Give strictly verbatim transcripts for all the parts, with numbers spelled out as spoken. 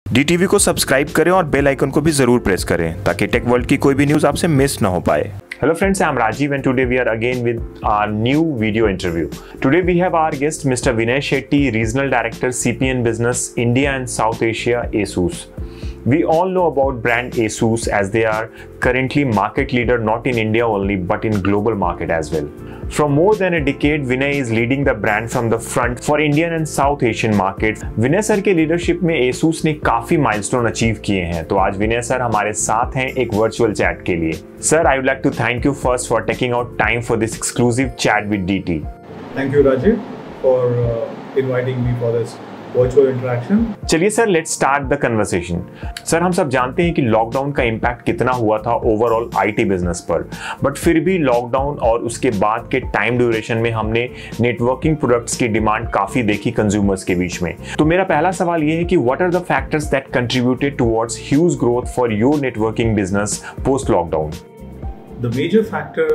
DTV को subscribe करें और बेल आइकन को भी जरूर प्रेस करें ताकि टेक वर्ल्ड की कोई भी न्यूज आपसे मिस ना हो पाए। Hello friends, I am Rajiv and today we are again with our new video interview. Today we have our guest Mister Vinay Shetty, Regional Director C P N Business India and South Asia, ASUS. We all know about brand ASUS as they are currently market leader not in India only but in global market as well. From more than a decade, Vinay is leading the brand from the front for Indian and South Asian markets. Vinay sir के leadership में ASUS ने काफी milestone achieve किए हैं, तो आज Vinay sir हमारे साथ हैं एक virtual chat के लिए. Sir, I would like to thank you first for taking out time for this exclusive chat with D T. Thank you, Rajiv, for uh, inviting me for this virtual interaction. चलिए sir, let's start the conversation. Sir, हम सब जानते हैं कि lockdown का impact कितना हुआ था ओवरऑल आईटी बिजनेस पर, बट फिर भी लॉकडाउन और उसके बाद के टाइम ड्यूरेशन में हमने नेटवर्किंग प्रोडक्ट्स की डिमांड काफी देखी कंज्यूमर्स के बीच में. तो मेरा पहला सवाल ये है कि what are the factors that contributed towards huge growth for your networking business post lockdown? The major factor,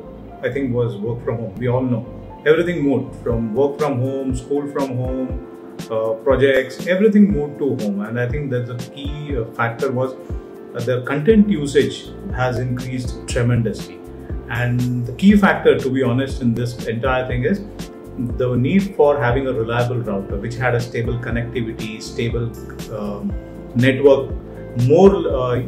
I think, was work from home. We all know everything moved from work from home, school from home, uh, projects, everything moved to home. And I think that the key uh, factor was uh, the content usage has increased tremendously. And the key factor, to be honest, in this entire thing is the need for having a reliable router which had a stable connectivity, stable um, network, more uh,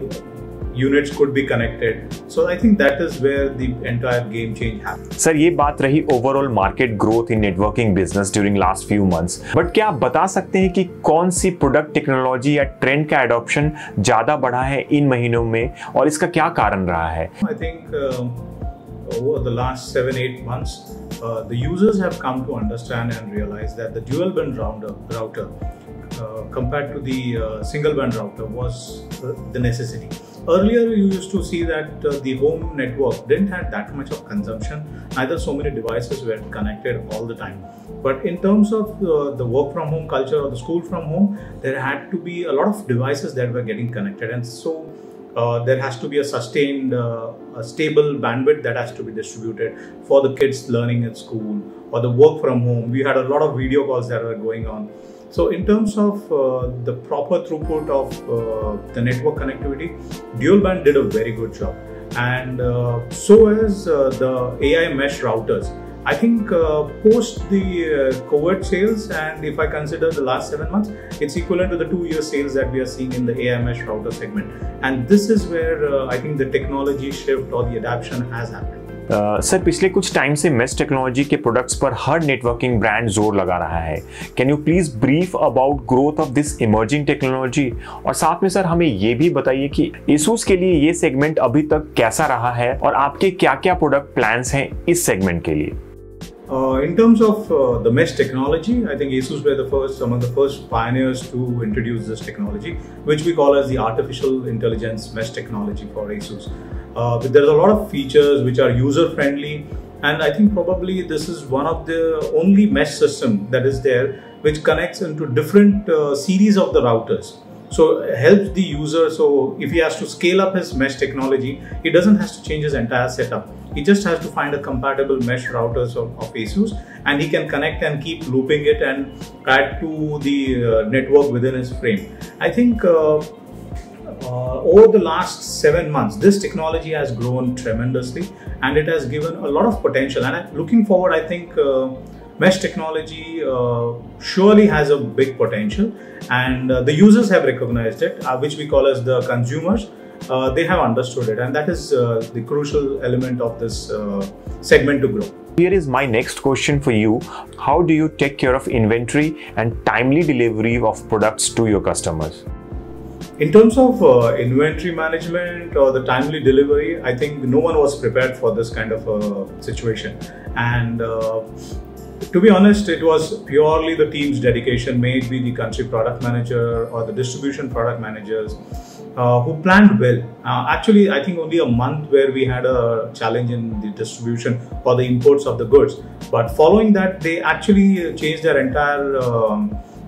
units could be connected. So I think that is where the entire game change happened. Sir, ये बात रही overall market growth in networking business during last few months, but क्या आप बता सकते हैं कि कौन सी प्रोडक्ट टेक्नोलॉजी या ट्रेंड का एडॉप्शन ज्यादा बढ़ा है इन महीनों में और इसका क्या कारण रहा है? I think uh, over the last seven eight months uh, the users have come to understand and realize that the dual band router router uh, compared to the uh, single band router was uh, the necessity. Earlier, you used to see that uh, the home network didn't have that much of consumption, neither so many devices were connected all the time. But in terms of uh, the work from home culture or the school from home, there had to be a lot of devices that were getting connected, and so uh, there has to be a sustained, uh, a stable bandwidth that has to be distributed for the kids learning at school or the work from home. We had a lot of video calls that were going on. So in terms of uh, the proper throughput of uh, the network connectivity, dual band did a very good job, and uh, so as uh, the A I mesh routers. I think uh, post the uh, COVID sales, and if I consider the last seven months, it's equivalent to the two-year sales that we are seeing in the A I mesh router segment. And this is where uh, I think the technology shift or the adaptation has happened. Sir, uh, पिछले कुछ time से mesh technology के products पर हर networking brand जोर लगा रहा है. Can you please brief about growth of this emerging technology, और साथ में सर हमें ये भी बताइए कि ASUS के लिए ये सेगमेंट अभी तक कैसा रहा है और आपके क्या क्या प्रोडक्ट प्लान्स हैं इस सेगमेंट के लिए? Uh, in terms of uh, the mesh technology, I think ASUS were the first, among the first pioneers to introduce this technology, which we call as the artificial intelligence mesh technology for ASUS. Uh, but there's a lot of features which are user friendly, and I think probably this is one of the only mesh system that is there which connects into different uh, series of the routers. So it helps the user. So if he has to scale up his mesh technology, he doesn't have to change his entire setup. He just has to find a compatible mesh routers of, of ASUS, and he can connect and keep looping it and add to the uh, network within his frame. I think uh, uh, over the last seven months, this technology has grown tremendously, and it has given a lot of potential. And I, looking forward, I think uh, mesh technology uh, surely has a big potential, and uh, the users have recognized it, uh, which we call as the consumers. Uh, they have understood it, and that is uh, the crucial element of this uh, segment to grow. Here is my next question for you. How do you take care of inventory and timely delivery of products to your customers? In terms of uh, inventory management or the timely delivery, I think no one was prepared for this kind of a situation. And uh, to be honest, it was purely the team's dedication, may it be the country product manager or the distribution product managers, uh, who planned well. Uh, actually, I think only a month where we had a challenge in the distribution or the imports of the goods. But following that, they actually changed their entire um,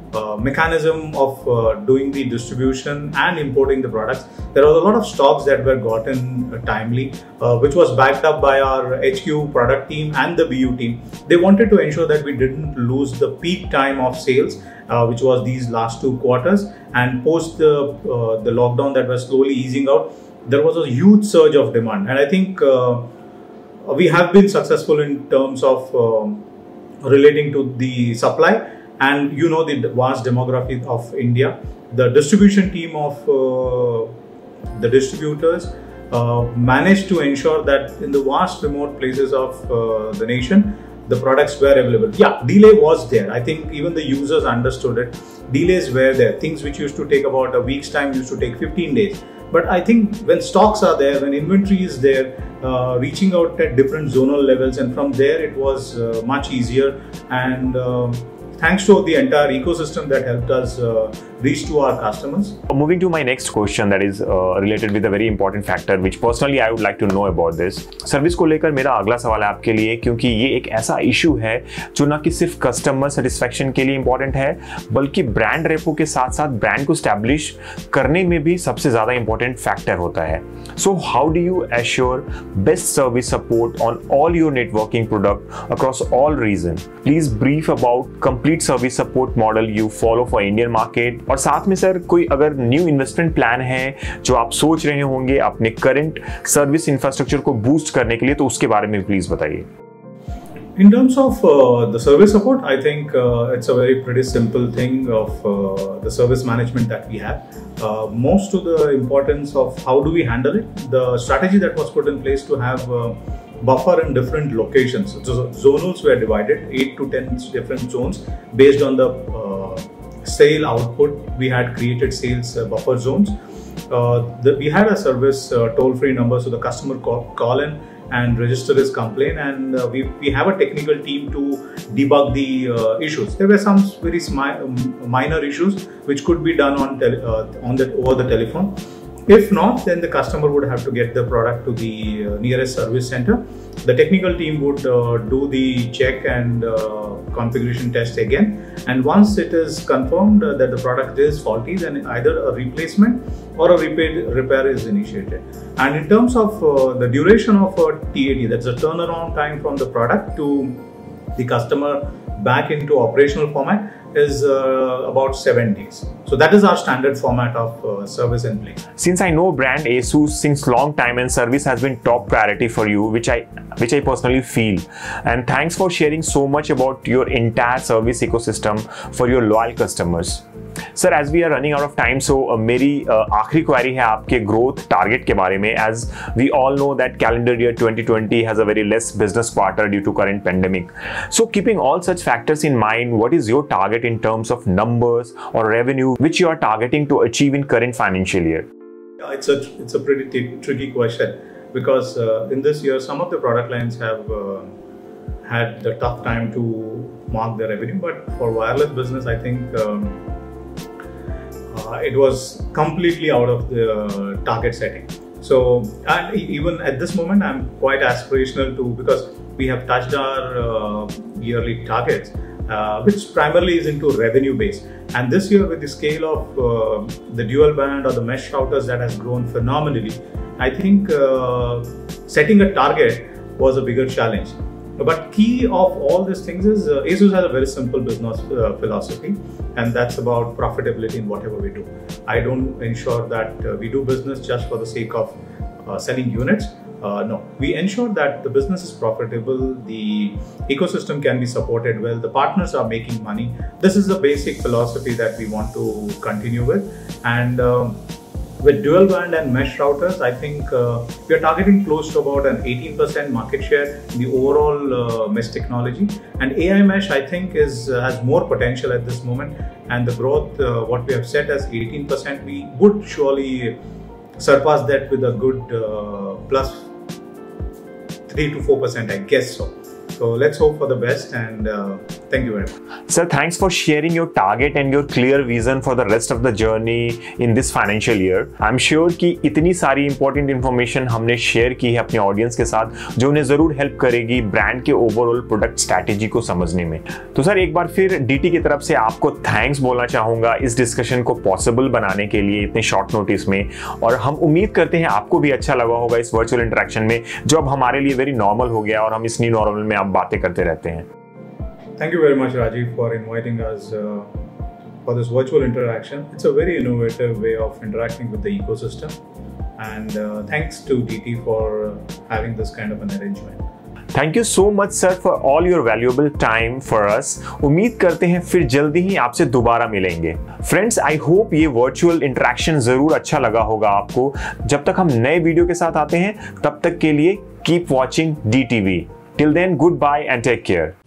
uh, mechanism of uh, doing the distribution and importing the products. There was a lot of stocks that were gotten uh, timely, uh, which was backed up by our H Q product team and the B U team. They wanted to ensure that we didn't lose the peak time of sales, uh, which was these last two quarters, and post the uh, the lockdown that was slowly easing out, there was a huge surge of demand. And I think uh, we have been successful in terms of um, relating to the supply. And you know the vast demography of India, the distribution team of uh, the distributors uh, managed to ensure that in the vast remote places of uh, the nation, the products were available. Yeah, delay was there. I think even the users understood it. Delays were there. Things which used to take about a week's time used to take fifteen days. But I think when stocks are there, when inventory is there, uh, reaching out at different zonal levels, and from there it was uh, much easier. And uh, thanks to the entire ecosystem that helped us uh, reach to our customers. Moving to my next question, that is uh, related with a very important factor which personally I would like to know about this. Service को लेकर मेरा अगला सवाल है आपके लिए, क्योंकि ये एक ऐसा इशू है जो ना कि सिर्फ कस्टमर सेटिस्फेक्शन के लिए इंपॉर्टेंट है, बल्कि ब्रांड रेपो के साथ साथ ब्रांड को स्टैब्लिश करने में भी सबसे ज्यादा इंपॉर्टेंट फैक्टर होता है. So how do you assure best service support on all your networking product across all regions? Please brief about complete service support model you follow for Indian market. और साथ में सर कोई अगर new investment plan है जो आप सोच रहे होंगे अपने करंट सर्विस इंफ्रास्ट्रक्चर को बूस्ट करने के लिए, तो उसके बारे में प्लीज बताइए. In terms of uh, the service support, I think uh, it's a very pretty simple thing of uh, the service management that we have. Uh, most of the importance of how do we handle it, the strategy that was put in place to have uh, buffer in different locations. So zonals were divided, eight to ten different zones based on the uh, sale output. We had created sales uh, buffer zones. Uh, the, we had a service uh, toll-free number, so the customer call, call in and register his complaint, and uh, we, we have a technical team to debug the uh, issues. There were some very minor issues which could be done on uh, on the over the telephone. If not, then the customer would have to get the product to the uh, nearest service center. The technical team would uh, do the check and uh, configuration test again. And once it is confirmed uh, that the product is faulty, then either a replacement or a repair, repair is initiated. And in terms of uh, the duration of a T A D, that's a turnaround time from the product to the customer back into operational format, is uh, about seven days. So that is our standard format of uh, service and play. Since I know brand ASUS since long time and service has been top priority for you, which I which I personally feel. And thanks for sharing so much about your entire service ecosystem for your loyal customers. Sir, as we are running out of time, so uh, मेरी uh, आखिरी query है आपके growth target के बारे में. As we all know that calendar year twenty twenty has a very less business quarter due to current pandemic. So keeping all such factors in mind, what is your target in terms of numbers or revenue which you are targeting to achieve in current financial year? Yeah, it's a it's a pretty t- tricky question because uh, in this year some of the product lines have uh, had the tough time to mark the revenue, but for wireless business, I think. Um, Uh, it was completely out of the uh, target setting. So and even at this moment, I'm quite aspirational too, because we have touched our uh, yearly targets, uh, which primarily is into revenue base. And this year, with the scale of uh, the dual band or the mesh routers that has grown phenomenally, I think uh, setting a target was a bigger challenge. But key of all these things is uh, ASUS has a very simple business uh, philosophy, and that's about profitability in whatever we do. I don't ensure that uh, we do business just for the sake of uh, selling units. Uh, no, we ensure that the business is profitable, the ecosystem can be supported well, the partners are making money. This is the basic philosophy that we want to continue with. And um, with dual band and mesh routers, I think uh, we are targeting close to about an eighteen percent market share in the overall uh, mesh technology. And A I mesh, I think, is uh, has more potential at this moment. And the growth, uh, what we have set as eighteen percent, we would surely surpass that with a good uh, plus three to four percent, I guess so. So let's hope for the best, and uh, thank you very much. Sir, thanks for sharing your target and your clear vision for the rest of the journey in this financial year. I'm sure कि इतनी सारी important information हमने share की है अपने audience के साथ जो उन्हें जरूर help करेगी brand के overall product strategy को समझने में। तो सर एक बार फिर D T की तरफ से आपको thanks बोलना चाहूँगा इस discussion को possible बनाने के लिए इतने short notice में, और हम उम्मीद करते हैं आपको भी अच्छा लगा होगा इस virtual interaction में जो अब हमारे लिए very normal हो गया और हम इस new normal में आप बातें करते रहते हैं। Thank you very much, Rajiv, for inviting us uh, for this virtual interaction. It's a very innovative way of interacting with the ecosystem, and uh, thanks to D T for uh, having this kind of an arrangement. Thank you so much, sir, for all your valuable time for us. उम्मीद करते हैं फिर जल्दी ही आपसे दोबारा मिलेंगे। Friends, I hope ये virtual interaction जरूर अच्छा लगा होगा आपको। जब तक हम नए वीडियो के साथ आते हैं तब तक के लिए keep watching D T V. Till then, goodbye and take care.